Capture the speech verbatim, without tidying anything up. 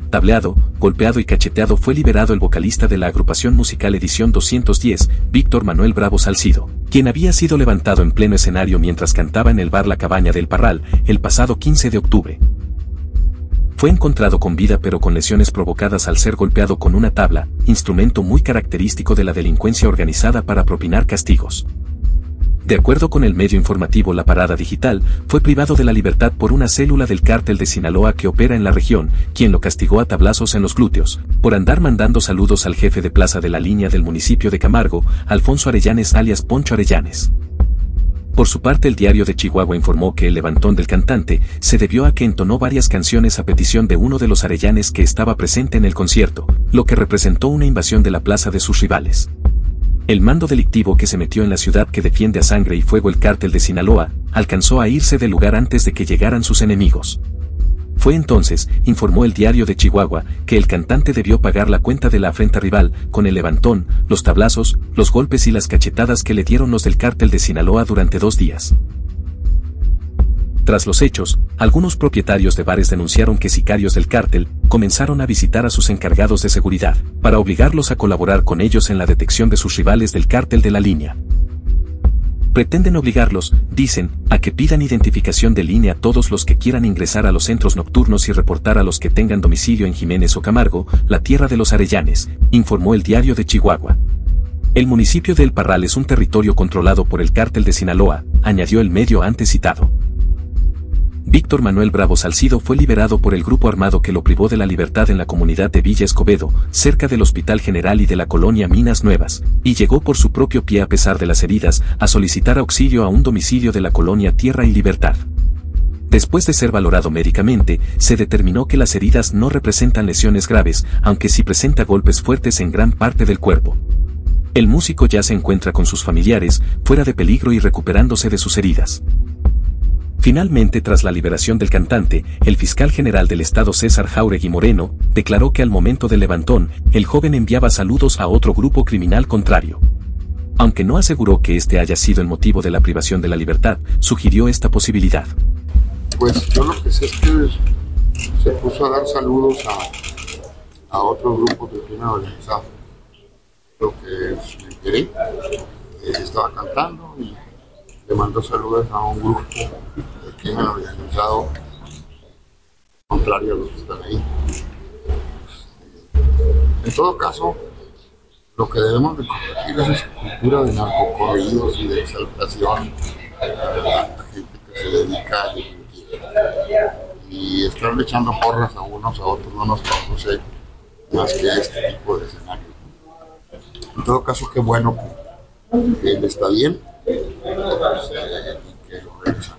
tableado, golpeado y cacheteado fue liberado el vocalista de la agrupación musical Edición doscientos diez, Víctor Manuel Bravo Salcido, quien había sido levantado en pleno escenario mientras cantaba en el bar La Cabaña del Parral, el pasado quince de octubre. Fue encontrado con vida pero con lesiones provocadas al ser golpeado con una tabla, instrumento muy característico de la delincuencia organizada para propinar castigos. De acuerdo con el medio informativo La Parada Digital, fue privado de la libertad por una célula del cártel de Sinaloa que opera en la región, quien lo castigó a tablazos en los glúteos, por andar mandando saludos al jefe de plaza de la línea del municipio de Camargo, Alfonso Arellanes alias Poncho Arellanes. Por su parte, el Diario de Chihuahua informó que el levantón del cantante se debió a que entonó varias canciones a petición de uno de los Arellanes que estaba presente en el concierto, lo que representó una invasión de la plaza de sus rivales. El mando delictivo que se metió en la ciudad que defiende a sangre y fuego el cártel de Sinaloa, alcanzó a irse del lugar antes de que llegaran sus enemigos. Fue entonces, informó el Diario de Chihuahua, que el cantante debió pagar la cuenta de la afrenta rival, con el levantón, los tablazos, los golpes y las cachetadas que le dieron los del cártel de Sinaloa durante dos días. Tras los hechos, algunos propietarios de bares denunciaron que sicarios del cártel comenzaron a visitar a sus encargados de seguridad, para obligarlos a colaborar con ellos en la detección de sus rivales del cártel de la línea. Pretenden obligarlos, dicen, a que pidan identificación de línea a todos los que quieran ingresar a los centros nocturnos y reportar a los que tengan domicilio en Jiménez o Camargo, la tierra de los Arellanes, informó el Diario de Chihuahua. El municipio de El Parral es un territorio controlado por el cártel de Sinaloa, añadió el medio antes citado. Víctor Manuel Bravo Salcido fue liberado por el grupo armado que lo privó de la libertad en la comunidad de Villa Escobedo, cerca del Hospital General y de la colonia Minas Nuevas, y llegó por su propio pie a pesar de las heridas, a solicitar auxilio a un domicilio de la colonia Tierra y Libertad. Después de ser valorado médicamente, se determinó que las heridas no representan lesiones graves, aunque sí presenta golpes fuertes en gran parte del cuerpo. El músico ya se encuentra con sus familiares, fuera de peligro y recuperándose de sus heridas. Finalmente, tras la liberación del cantante, el fiscal general del estado César Jáuregui Moreno, declaró que al momento del levantón, el joven enviaba saludos a otro grupo criminal contrario. Aunque no aseguró que este haya sido el motivo de la privación de la libertad, sugirió esta posibilidad. Pues yo lo que sé es que se puso a dar saludos a, a otro grupo de crimen organizado. Lo que me enteré, eh, estaba cantando y le mandó saludos a un grupo de crimen organizado contrario a los que están ahí. En todo caso, lo que debemos de corregir es esa cultura de narcocorridos y de exaltación a la gente que se dedica a delinquir. Y estarle echando porras a unos a otros no nos produce más que este tipo de escenario. En todo caso, qué bueno que, que él está bien y que lo regresa.